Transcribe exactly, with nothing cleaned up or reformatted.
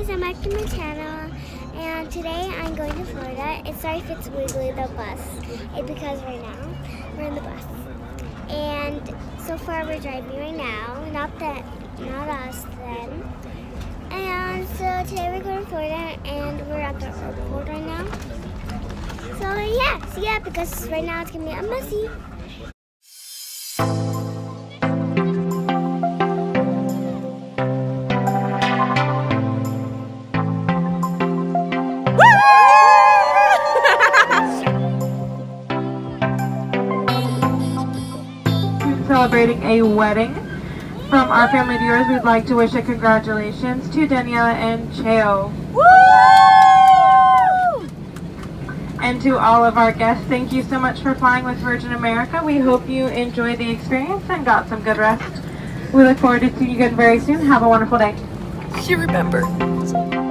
guys, I'm back to my channel, and today I'm going to Florida. It's sorry if it's wiggly, the bus. It's because right now we're in the bus, and so far we're driving right now. Not that, not us then. And so today we're going to Florida, and we're at the airport right now. So yeah, so yeah, because right now it's gonna be a messy. Celebrating a wedding. From our family to yours, we'd like to wish a congratulations to Tia and Cheo. Woo! And to all of our guests, thank you so much for flying with Virgin America. We hope you enjoyed the experience and got some good rest. We look forward to seeing you again very soon. Have a wonderful day. She remembered.